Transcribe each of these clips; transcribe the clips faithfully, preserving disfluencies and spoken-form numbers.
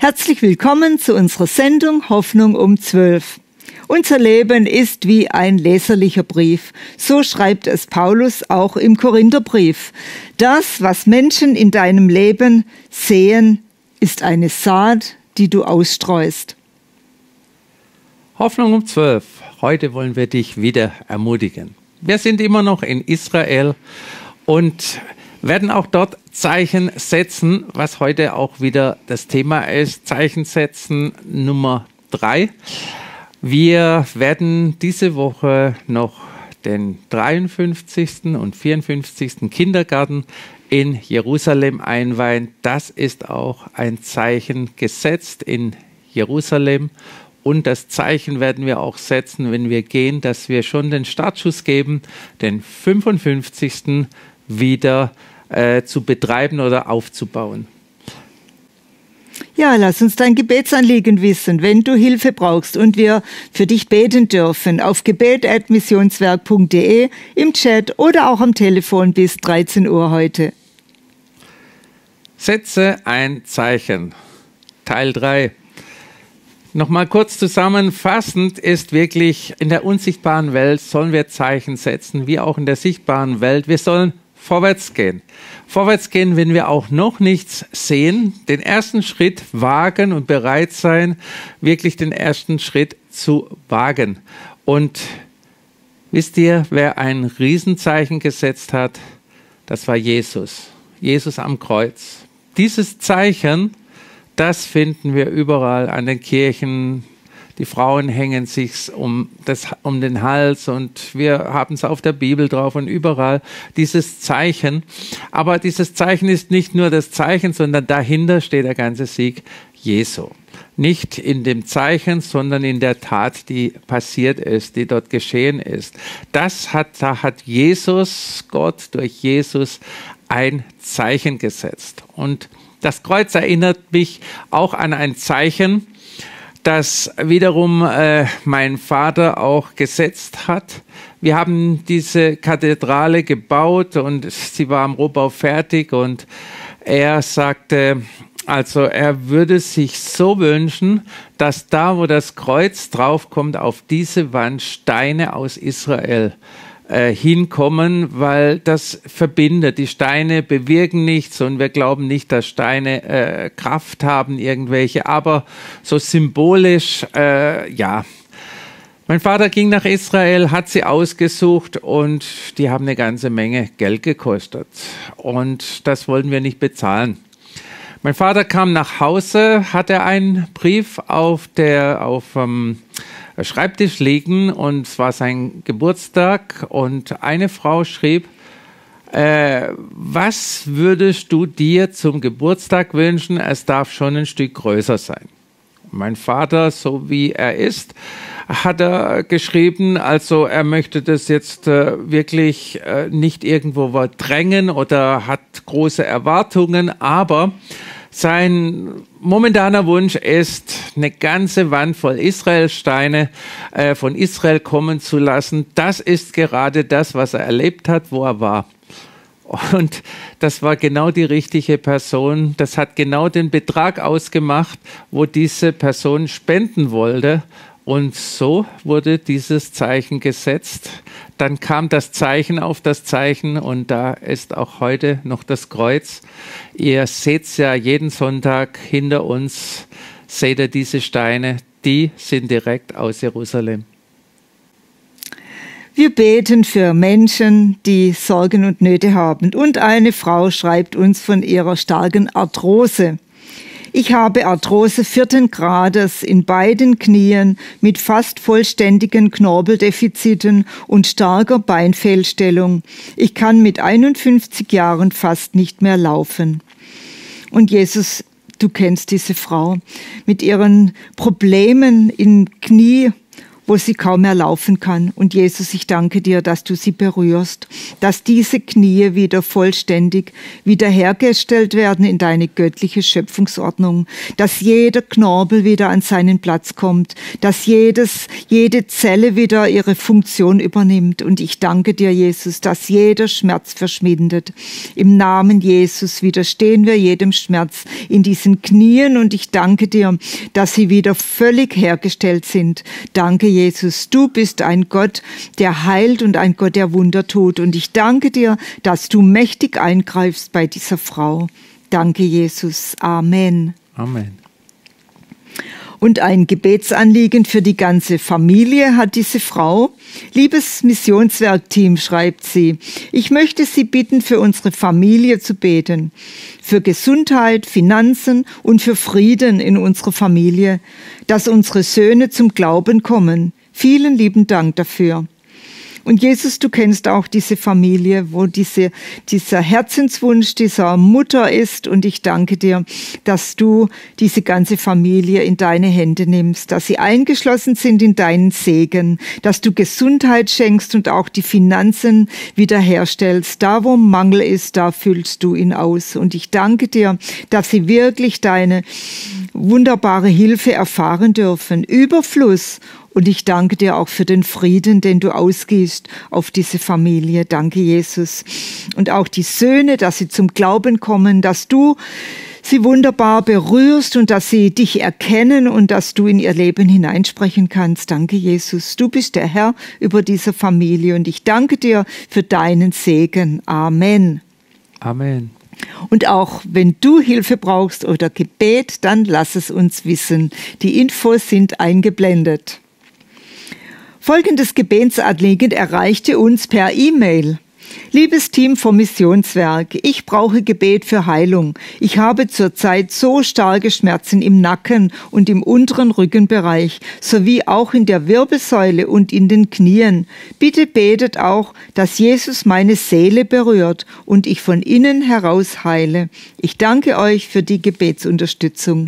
Herzlich willkommen zu unserer Sendung Hoffnung um zwölf. Unser Leben ist wie ein leserlicher Brief. So schreibt es Paulus auch im Korintherbrief. Das, was Menschen in deinem Leben sehen, ist eine Saat, die du ausstreust. Hoffnung um zwölf. Heute wollen wir dich wieder ermutigen. Wir sind immer noch in Israel und werden auch dort Zeichen setzen, was heute auch wieder das Thema ist. Zeichen setzen Nummer drei. Wir werden diese Woche noch den dreiundfünfzigsten und vierundfünfzigsten Kindergarten in Jerusalem einweihen. Das ist auch ein Zeichen gesetzt in Jerusalem. Und das Zeichen werden wir auch setzen, wenn wir gehen, dass wir schon den Startschuss geben, den fünfundfünfzigsten wieder äh, zu betreiben oder aufzubauen. Ja, lass uns dein Gebetsanliegen wissen, wenn du Hilfe brauchst und wir für dich beten dürfen. Auf gebet at missionswerk punkt de, im Chat oder auch am Telefon bis dreizehn Uhr heute. Setze ein Zeichen. Teil drei. Nochmal kurz zusammenfassend ist wirklich, in der unsichtbaren Welt sollen wir Zeichen setzen, wie auch in der sichtbaren Welt. Wir sollen vorwärts gehen. Vorwärts gehen, wenn wir auch noch nichts sehen, den ersten Schritt wagen und bereit sein, wirklich den ersten Schritt zu wagen. Und wisst ihr, wer ein Riesenzeichen gesetzt hat? Das war Jesus. Jesus am Kreuz. Dieses Zeichen, das finden wir überall an den Kirchen. Die Frauen hängen sich um, das, um den Hals und wir haben es auf der Bibel drauf und überall dieses Zeichen. Aber dieses Zeichen ist nicht nur das Zeichen, sondern dahinter steht der ganze Sieg Jesu. Nicht in dem Zeichen, sondern in der Tat, die passiert ist, die dort geschehen ist. Das hat, da hat Jesus, Gott durch Jesus, ein Zeichen gesetzt. Und das Kreuz erinnert mich auch an ein Zeichen, das wiederum äh, mein Vater auch gesetzt hat. Wir haben diese Kathedrale gebaut und sie war am Rohbau fertig und er sagte, also er würde sich so wünschen, dass da, wo das Kreuz draufkommt, auf diese Wand Steine aus Israel äh, hinkommen, weil das verbindet. Die Steine bewirken nichts und wir glauben nicht, dass Steine äh, Kraft haben, irgendwelche, aber so symbolisch, äh, ja. Mein Vater ging nach Israel, hat sie ausgesucht und die haben eine ganze Menge Geld gekostet und das wollten wir nicht bezahlen. Mein Vater kam nach Hause, hatte einen Brief auf der auf ähm, Schreibtisch liegen und es war sein Geburtstag und eine Frau schrieb, äh, was würdest du dir zum Geburtstag wünschen? Es darf schon ein Stück größer sein. Mein Vater, so wie er ist, hat er geschrieben, also er möchte das jetzt äh, wirklich äh, nicht irgendwo drängen oder hat große Erwartungen, aber sein momentaner Wunsch ist, eine ganze Wand voll Israelsteine äh, von Israel kommen zu lassen. Das ist gerade das, was er erlebt hat, wo er war. Und das war genau die richtige Person. Das hat genau den Betrag ausgemacht, wo diese Person spenden wollte. Und so wurde dieses Zeichen gesetzt. Dann kam das Zeichen auf das Zeichen und da ist auch heute noch das Kreuz. Ihr seht es ja jeden Sonntag hinter uns, seht ihr diese Steine, die sind direkt aus Jerusalem. Wir beten für Menschen, die Sorgen und Nöte haben. Und eine Frau schreibt uns von ihrer starken Arthrose. Ich habe Arthrose vierten Grades in beiden Knien mit fast vollständigen Knorpeldefiziten und starker Beinfehlstellung. Ich kann mit einundfünfzig Jahren fast nicht mehr laufen. Und Jesus, du kennst diese Frau mit ihren Problemen im Knie, wo sie kaum mehr laufen kann. Und Jesus, ich danke dir, dass du sie berührst, dass diese Knie wieder vollständig wiederhergestellt werden in deine göttliche Schöpfungsordnung, dass jeder Knorpel wieder an seinen Platz kommt, dass jedes, jede Zelle wieder ihre Funktion übernimmt. Und ich danke dir, Jesus, dass jeder Schmerz verschwindet. Im Namen Jesus widerstehen wir jedem Schmerz in diesen Knien und ich danke dir, dass sie wieder völlig hergestellt sind. Danke, Jesus, du bist ein Gott, der heilt und ein Gott, der Wunder tut. Und ich danke dir, dass du mächtig eingreifst bei dieser Frau. Danke, Jesus. Amen. Amen. Und ein Gebetsanliegen für die ganze Familie hat diese Frau. Liebes Missionswerkteam, schreibt sie, ich möchte Sie bitten, für unsere Familie zu beten, für Gesundheit, Finanzen und für Frieden in unserer Familie, dass unsere Söhne zum Glauben kommen. Vielen lieben Dank dafür. Und Jesus, du kennst auch diese Familie, wo diese, dieser Herzenswunsch dieser Mutter ist. Und ich danke dir, dass du diese ganze Familie in deine Hände nimmst, dass sie eingeschlossen sind in deinen Segen, dass du Gesundheit schenkst und auch die Finanzen wiederherstellst. Da, wo Mangel ist, da füllst du ihn aus. Und ich danke dir, dass sie wirklich deine wunderbare Hilfe erfahren dürfen. Überfluss. Und ich danke dir auch für den Frieden, den du ausgießt auf diese Familie. Danke, Jesus. Und auch die Söhne, dass sie zum Glauben kommen, dass du sie wunderbar berührst und dass sie dich erkennen und dass du in ihr Leben hineinsprechen kannst. Danke, Jesus. Du bist der Herr über diese Familie und ich danke dir für deinen Segen. Amen. Amen. Und auch wenn du Hilfe brauchst oder Gebet, dann lass es uns wissen. Die Infos sind eingeblendet. Folgendes Gebetsanliegen erreichte uns per E-Mail. Liebes Team vom Missionswerk, ich brauche Gebet für Heilung. Ich habe zurzeit so starke Schmerzen im Nacken und im unteren Rückenbereich, sowie auch in der Wirbelsäule und in den Knien. Bitte betet auch, dass Jesus meine Seele berührt und ich von innen heraus heile. Ich danke euch für die Gebetsunterstützung.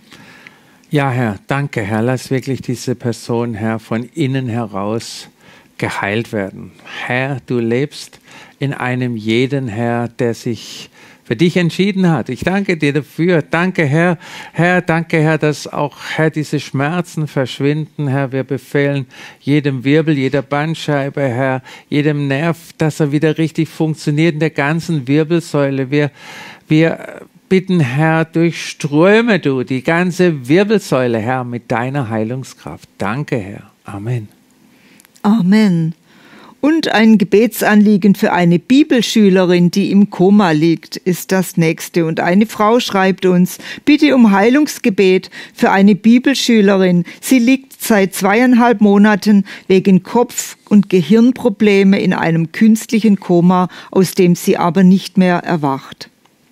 Ja, Herr, danke, Herr. Lass wirklich diese Person, Herr, von innen heraus geheilt werden. Herr, du lebst in einem jeden, Herr, der sich für dich entschieden hat. Ich danke dir dafür. Danke, Herr. Herr, danke, Herr, dass auch, Herr, diese Schmerzen verschwinden. Herr, wir befehlen jedem Wirbel, jeder Bandscheibe, Herr, jedem Nerv, dass er wieder richtig funktioniert in der ganzen Wirbelsäule. Wir, wir bitten, Herr, durchströme du die ganze Wirbelsäule, Herr, mit deiner Heilungskraft. Danke, Herr. Amen. Amen. Und ein Gebetsanliegen für eine Bibelschülerin, die im Koma liegt, ist das nächste. Und eine Frau schreibt uns, bitte um Heilungsgebet für eine Bibelschülerin. Sie liegt seit zweieinhalb Monaten wegen Kopf- und Gehirnprobleme in einem künstlichen Koma, aus dem sie aber nicht mehr erwacht.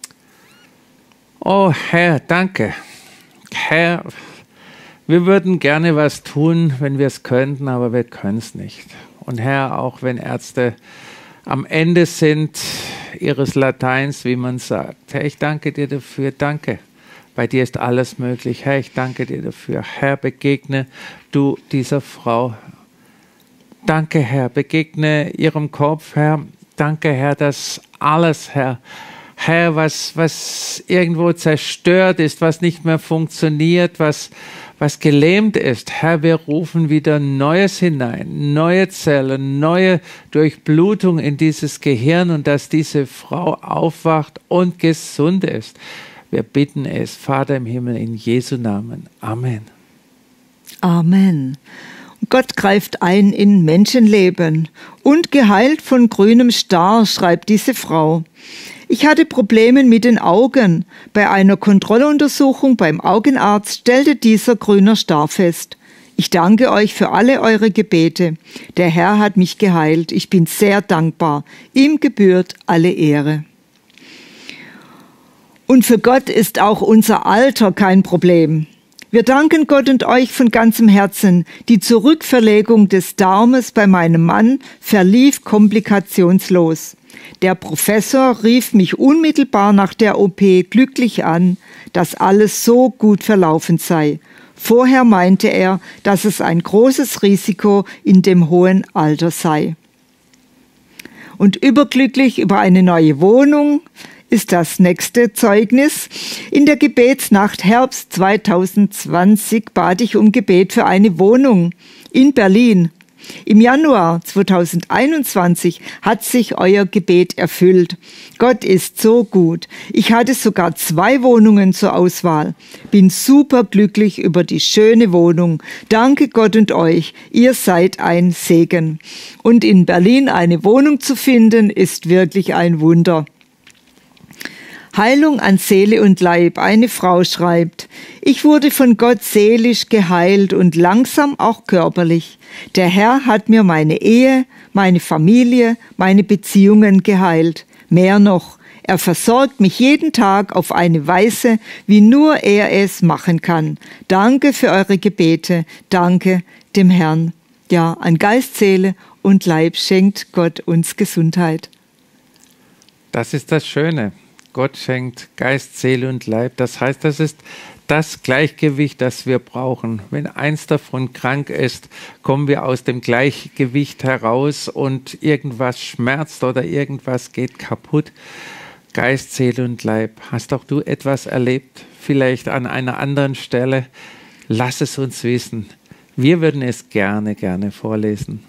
Oh Herr, danke. Herr, wir würden gerne was tun, wenn wir es könnten, aber wir können es nicht. Und Herr, auch wenn Ärzte am Ende sind ihres Lateins, wie man sagt. Herr, ich danke dir dafür, danke. Bei dir ist alles möglich. Herr, ich danke dir dafür. Herr, begegne du dieser Frau. Danke, Herr, begegne ihrem Kopf, Herr. Danke, Herr, dass alles, Herr, Herr, was, was irgendwo zerstört ist, was nicht mehr funktioniert, was, was gelähmt ist. Herr, wir rufen wieder Neues hinein, neue Zellen, neue Durchblutung in dieses Gehirn und dass diese Frau aufwacht und gesund ist. Wir bitten es, Vater im Himmel, in Jesu Namen. Amen. Amen. Gott greift ein in Menschenleben. Und geheilt von grünem Star, schreibt diese Frau. Ich hatte Probleme mit den Augen. Bei einer Kontrolluntersuchung beim Augenarzt stellte dieser grüner Star fest. Ich danke euch für alle eure Gebete. Der Herr hat mich geheilt. Ich bin sehr dankbar. Ihm gebührt alle Ehre. Und für Gott ist auch unser Alter kein Problem. Wir danken Gott und euch von ganzem Herzen. Die Zurückverlegung des Darmes bei meinem Mann verlief komplikationslos. Der Professor rief mich unmittelbar nach der O P glücklich an, dass alles so gut verlaufen sei. Vorher meinte er, dass es ein großes Risiko in dem hohen Alter sei. Und überglücklich über eine neue Wohnung ist das nächste Zeugnis. In der Gebetsnacht Herbst zweitausendzwanzig bat ich um Gebet für eine Wohnung in Berlin. Im Januar zweitausendeinundzwanzig hat sich euer Gebet erfüllt. Gott ist so gut. Ich hatte sogar zwei Wohnungen zur Auswahl. Bin super glücklich über die schöne Wohnung. Danke Gott und euch. Ihr seid ein Segen. Und in Berlin eine Wohnung zu finden, ist wirklich ein Wunder. Heilung an Seele und Leib. Eine Frau schreibt: Ich wurde von Gott seelisch geheilt und langsam auch körperlich. Der Herr hat mir meine Ehe, meine Familie, meine Beziehungen geheilt. Mehr noch, er versorgt mich jeden Tag auf eine Weise, wie nur er es machen kann. Danke für eure Gebete. Danke dem Herrn. Ja, an Geist, Seele und Leib schenkt Gott uns Gesundheit. Das ist das Schöne. Gott schenkt Geist, Seele und Leib. Das heißt, das ist das Gleichgewicht, das wir brauchen. Wenn eins davon krank ist, kommen wir aus dem Gleichgewicht heraus und irgendwas schmerzt oder irgendwas geht kaputt. Geist, Seele und Leib. Hast auch du etwas erlebt? Vielleicht an einer anderen Stelle? Lass es uns wissen. Wir würden es gerne, gerne vorlesen.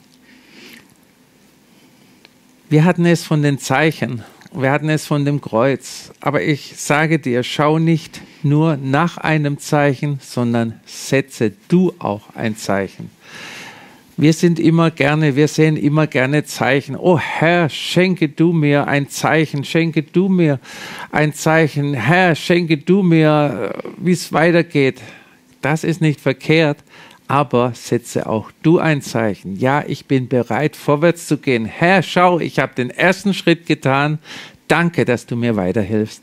Wir hatten es von den Zeichen. Wir hatten es von dem Kreuz, aber ich sage dir, schau nicht nur nach einem Zeichen, sondern setze du auch ein Zeichen. Wir sind immer gerne, wir sehen immer gerne Zeichen. Oh Herr, schenke du mir ein Zeichen, schenke du mir ein Zeichen. Herr, schenke du mir, wie es weitergeht. Das ist nicht verkehrt. Aber setze auch du ein Zeichen. Ja, ich bin bereit, vorwärts zu gehen. Herr, schau, ich habe den ersten Schritt getan. Danke, dass du mir weiterhilfst.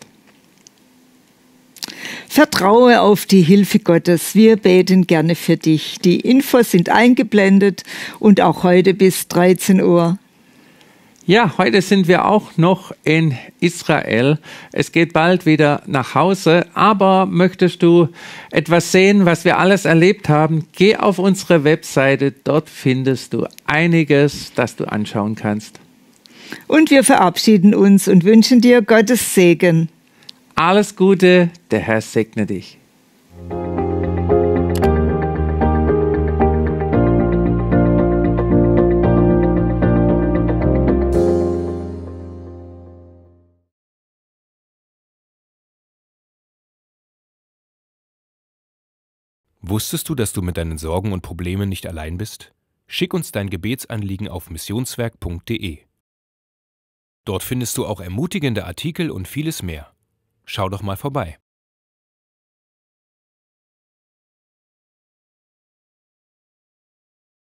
Vertraue auf die Hilfe Gottes. Wir beten gerne für dich. Die Infos sind eingeblendet und auch heute bis dreizehn Uhr. Ja, heute sind wir auch noch in Israel. Es geht bald wieder nach Hause, aber möchtest du etwas sehen, was wir alles erlebt haben? Geh auf unsere Webseite, dort findest du einiges, das du anschauen kannst. Und wir verabschieden uns und wünschen dir Gottes Segen. Alles Gute, der Herr segne dich. Wusstest du, dass du mit deinen Sorgen und Problemen nicht allein bist? Schick uns dein Gebetsanliegen auf missionswerk punkt de. Dort findest du auch ermutigende Artikel und vieles mehr. Schau doch mal vorbei.